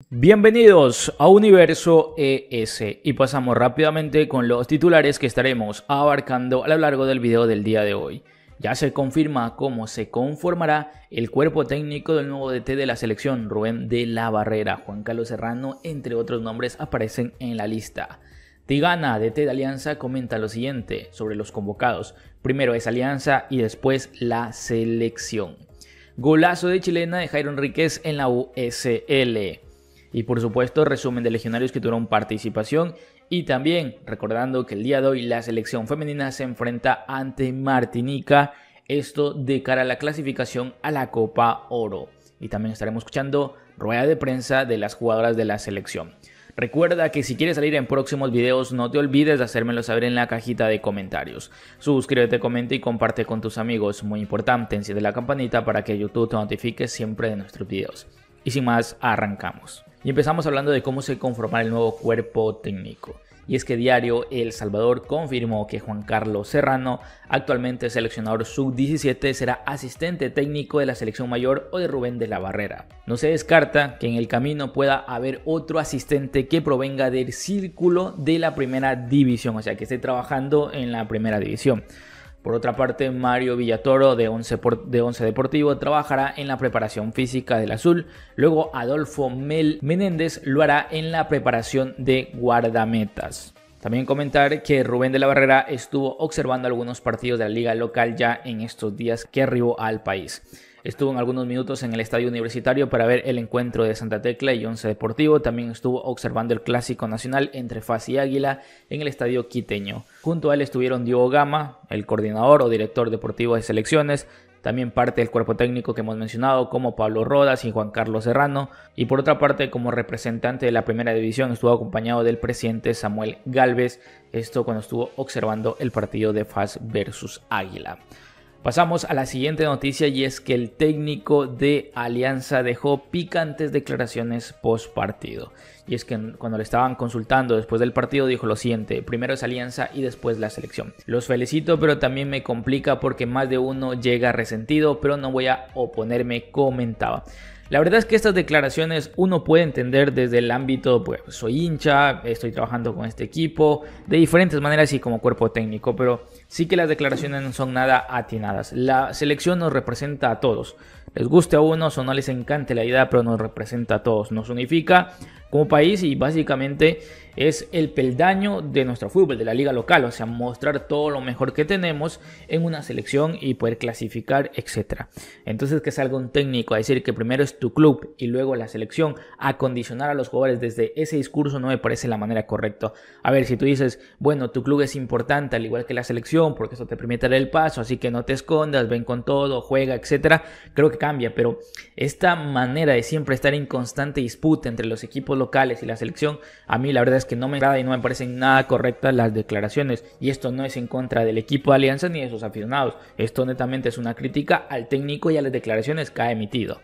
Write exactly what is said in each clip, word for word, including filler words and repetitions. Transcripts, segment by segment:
Bienvenidos a Universo E S y pasamos rápidamente con los titulares que estaremos abarcando a lo largo del video del día de hoy. Ya se confirma cómo se conformará el cuerpo técnico del nuevo D T de la selección, Rubén de la Barrera. Juan Carlos Serrano, entre otros nombres, aparecen en la lista. Tigana, D T de Alianza, comenta lo siguiente sobre los convocados. Primero es Alianza y después la selección. Golazo de chilena de Jairo Enríquez en la U S L. Y por supuesto resumen de legionarios que tuvieron participación y también recordando que el día de hoy la selección femenina se enfrenta ante Martinica, esto de cara a la clasificación a la Copa Oro. Y también estaremos escuchando rueda de prensa de las jugadoras de la selección. Recuerda que si quieres salir en próximos videos no te olvides de hacérmelo saber en la cajita de comentarios. Suscríbete, comenta y comparte con tus amigos, muy importante, enciende la campanita para que YouTube te notifique siempre de nuestros videos. Y sin más, arrancamos. Y empezamos hablando de cómo se conformará el nuevo cuerpo técnico. Y es que Diario El Salvador confirmó que Juan Carlos Serrano, actualmente seleccionador sub diecisiete, será asistente técnico de la selección mayor o de Rubén de la Barrera. No se descarta que en el camino pueda haber otro asistente que provenga del círculo de la primera división, o sea que esté trabajando en la primera división. Por otra parte, Mario Villatoro de once, de once Deportivo trabajará en la preparación física del azul. Luego Adolfo Mel Menéndez lo hará en la preparación de guardametas. También comentar que Rubén de la Barrera estuvo observando algunos partidos de la liga local ya en estos días que arribó al país. Estuvo en algunos minutos en el estadio universitario para ver el encuentro de Santa Tecla y Once Deportivo. También estuvo observando el clásico nacional entre F A S y Águila en el estadio quiteño. Junto a él estuvieron Diego Gama, el coordinador o director deportivo de selecciones. También parte del cuerpo técnico que hemos mencionado como Pablo Rodas y Juan Carlos Serrano. Y por otra parte, como representante de la primera división estuvo acompañado del presidente Samuel Galvez. Esto cuando estuvo observando el partido de F A S versus Águila. Pasamos a la siguiente noticia y es que el técnico de Alianza dejó picantes declaraciones post partido. Y es que cuando le estaban consultando después del partido dijo lo siguiente: primero es Alianza y después la selección. Los felicito, pero también me complica porque más de uno llega resentido, pero no voy a oponerme, comentaba. La verdad es que estas declaraciones uno puede entender desde el ámbito, pues soy hincha, estoy trabajando con este equipo, de diferentes maneras y como cuerpo técnico, pero sí que las declaraciones no son nada atinadas. La selección nos representa a todos, les guste a unos o no les encante la idea, pero nos representa a todos, nos unifica como país y básicamente es el peldaño de nuestro fútbol, de la liga local, o sea, mostrar todo lo mejor que tenemos en una selección y poder clasificar, etcétera. Entonces que salga un técnico a decir que primero es tu club y luego la selección, a condicionar a los jugadores desde ese discurso no me parece la manera correcta. A ver, si tú dices, bueno, tu club es importante al igual que la selección porque eso te permite dar el paso, así que no te escondas, ven con todo, juega, etcétera, creo que cambia, pero esta manera de siempre estar en constante disputa entre los equipos locales y la selección, a mí la verdad es que no me agrada y no me parecen nada correctas las declaraciones, y esto no es en contra del equipo de Alianza ni de sus aficionados, esto netamente es una crítica al técnico y a las declaraciones que ha emitido.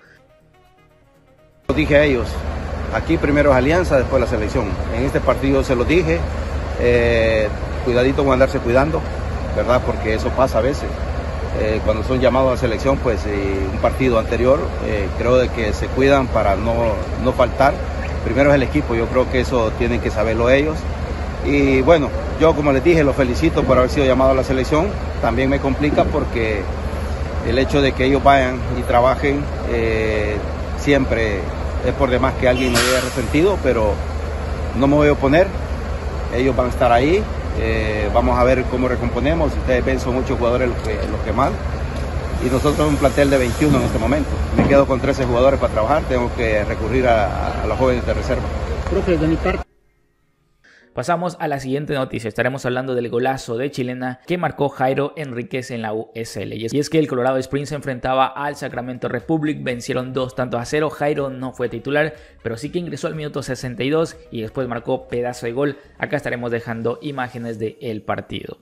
Lo dije a ellos, aquí primero es Alianza, después la selección. En este partido se lo dije, eh, cuidadito con andarse cuidando, ¿verdad? Porque eso pasa a veces. Eh, cuando son llamados a selección, pues eh, un partido anterior, eh, creo de que se cuidan para no, no faltar. Primero es el equipo, yo creo que eso tienen que saberlo ellos. Y bueno, yo como les dije, los felicito por haber sido llamado a la selección. También me complica porque el hecho de que ellos vayan y trabajen eh, siempre es por demás que alguien me haya resentido, pero no me voy a oponer. Ellos van a estar ahí, eh, vamos a ver cómo recomponemos. Ustedes ven, son muchos jugadores los que, los que mal. Y nosotros un plantel de veintiuno en este momento. Me quedo con trece jugadores para trabajar, tengo que recurrir a, a los jóvenes de reserva. Profe, de mi parte. Pasamos a la siguiente noticia, estaremos hablando del golazo de chilena que marcó Jairo Enríquez en la U S L. Y es que el Colorado Springs se enfrentaba al Sacramento Republic, vencieron dos tantos a cero, Jairo no fue titular, pero sí que ingresó al minuto sesenta y dos y después marcó pedazo de gol. Acá estaremos dejando imágenes del partido.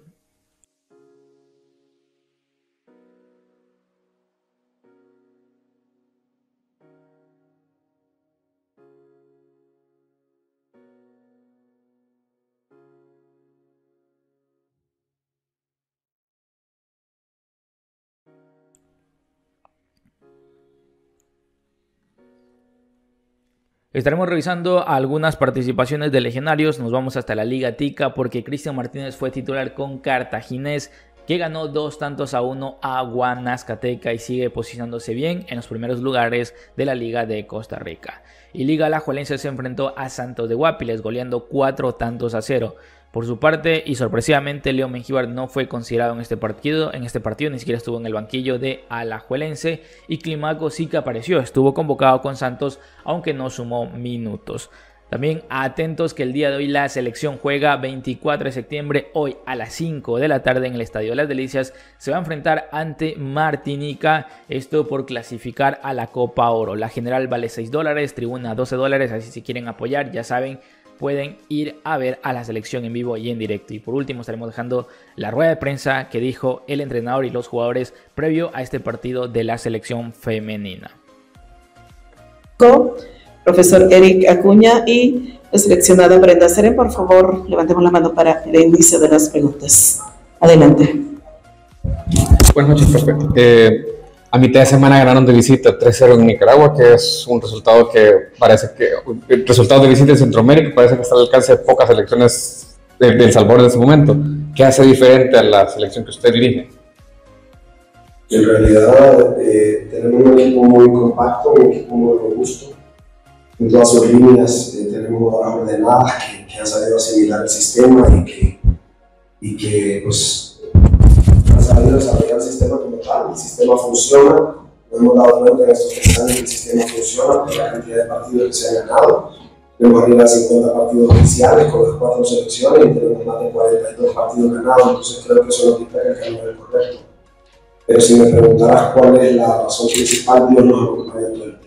Estaremos revisando algunas participaciones de legionarios. Nos vamos hasta la Liga Tica porque Cristian Martínez fue titular con Cartaginés, que ganó dos tantos a uno a Guanacasteca y sigue posicionándose bien en los primeros lugares de la Liga de Costa Rica. Y Liga Alajuelense se enfrentó a Santos de Guapiles, goleando cuatro tantos a cero. Por su parte, y sorpresivamente, Leo Mengíbar no fue considerado en este partido, en este partido ni siquiera estuvo en el banquillo de Alajuelense, y Climaco sí que apareció, estuvo convocado con Santos, aunque no sumó minutos. También atentos que el día de hoy la selección juega veinticuatro de septiembre, hoy a las cinco de la tarde en el Estadio de las Delicias, se va a enfrentar ante Martinica, esto por clasificar a la Copa Oro. La general vale seis dólares, tribuna doce dólares, así si quieren apoyar, ya saben, pueden ir a ver a la selección en vivo y en directo. Y por último estaremos dejando la rueda de prensa que dijo el entrenador y los jugadores previo a este partido de la selección femenina. Profesor Eric Acuña y la seleccionada Brenda Seren, por favor, levantemos la mano para el inicio de las preguntas. Adelante. Buenas noches, profe. Eh, a mitad de semana ganaron de visita tres cero en Nicaragua, que es un resultado que parece que, el resultado de visita en Centroamérica parece que está al alcance de pocas selecciones de, de El Salvador en ese momento. ¿Qué hace diferente a la selección que usted dirige? En realidad eh, tenemos un equipo muy compacto, un equipo muy robusto. En todas sus líneas eh, tenemos jugadoras ordenadas que, que han sabido asimilar el sistema y que, y que pues, han sabido desarrollar el sistema como tal. El sistema funciona, nos hemos dado cuenta en estos tres años que el sistema funciona por la cantidad de partidos que se han ganado. Tenemos arriba de cincuenta partidos oficiales con las cuatro selecciones y tenemos más de cuarenta y dos partidos ganados, entonces creo que eso nos indica que el camino es correcto. Pero si me preguntaras cuál es la razón principal, Dios nos acompaña todo el tiempo.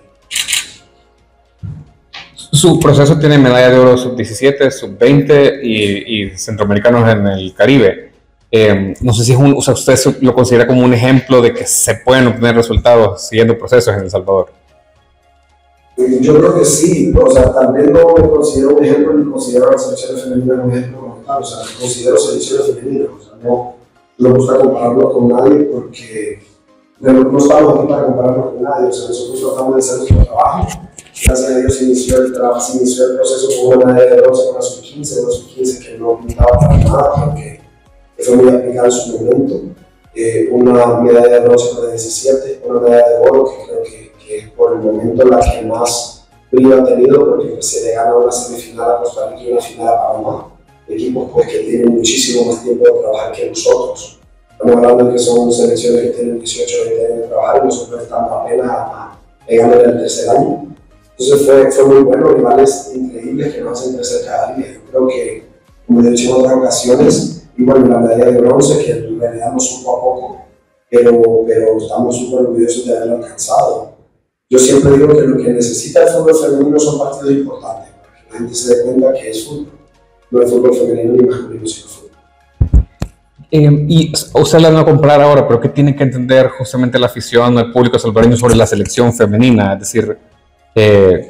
Su proceso tiene medalla de oro sub diecisiete, sub veinte y, y centroamericanos en el Caribe. Eh, no sé si es un, o sea, usted lo considera como un ejemplo de que se pueden obtener resultados siguiendo procesos en El Salvador. Yo creo que sí, o sea, también no me considero un ejemplo ni considero a las selecciones femeninas un ejemplo como tal, o sea, considero selecciones femeninas, o sea, no, no me gusta compararlo con nadie porque no, no estamos aquí para compararnos con nadie, o sea, nosotros tratamos de hacer nuestro trabajo. Gracias a Dios se inició el trabajo, se inició el proceso con una medalla de bronce con la sub quince, una sub quince que no pintaba para nada, porque fue muy aplicada en su momento, eh, una medalla de bronce con la diecisiete, una medalla de oro que creo que, que por el momento la que más brillo ha tenido, porque se le gana una semifinal a Costa Rica y una final a Panamá, equipos pues, que tienen muchísimo más tiempo de trabajar que nosotros. Estamos hablando de que son selecciones que tienen dieciocho o veinte años de trabajar y nosotros estamos apenas a, pegándole al tercer año. Entonces fue, fue muy bueno, rivales increíbles que nos hacen crecer cada día. Yo creo que, como he dicho en otras ocasiones, y bueno, la medalla de bronce, que en realidad nos supo a poco, pero, pero estamos súper orgullosos de haberlo alcanzado. Yo siempre digo que lo que necesita el fútbol femenino son partidos importantes, para que la gente se dé cuenta que es fútbol, no es fútbol femenino ni masculino, sino fútbol. Eh, y usted la va a comprar ahora, pero ¿qué tiene que entender justamente la afición o el público salvadoreño sobre la selección femenina? Es decir, Eh,